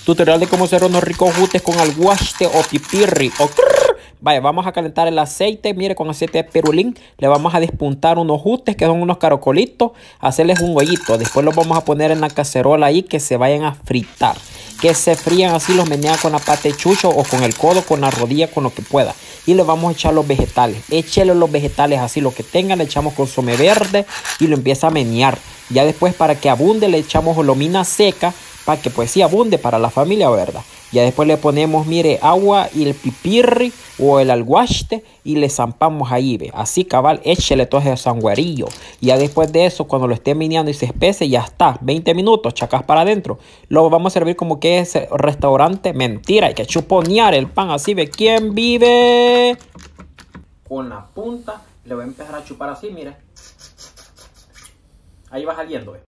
Tutorial de cómo hacer unos ricos jutes con alguaste o pipirri o crrr. Vaya, vamos a calentar el aceite. Mire, con aceite de pirulín le vamos a despuntar unos jutes que son unos caracolitos, hacerles un hoyito. Después los vamos a poner en la cacerola ahí que se vayan a fritar. Que se frían así, los menea con la pata de chucho o con el codo, con la rodilla, con lo que pueda. Y le vamos a echar los vegetales. Échele los vegetales así, lo que tengan, le echamos consomé verde y lo empieza a menear. Ya después, para que abunde, le echamos olomina seca, para que pues sí abunde para la familia, ¿verdad? Ya después le ponemos, mire, agua y el pipirri o el alguaste y le zampamos ahí, ve. Así cabal, échele todo ese sangüerillo. Y ya después de eso, cuando lo esté meneando y se espese, ya está. 20 minutos, chacas para adentro. Lo vamos a servir como que es restaurante. Mentira, hay que chuponear el pan así, ve. ¿Quién vive? Con la punta le voy a empezar a chupar así, mire. Ahí va saliendo, ve.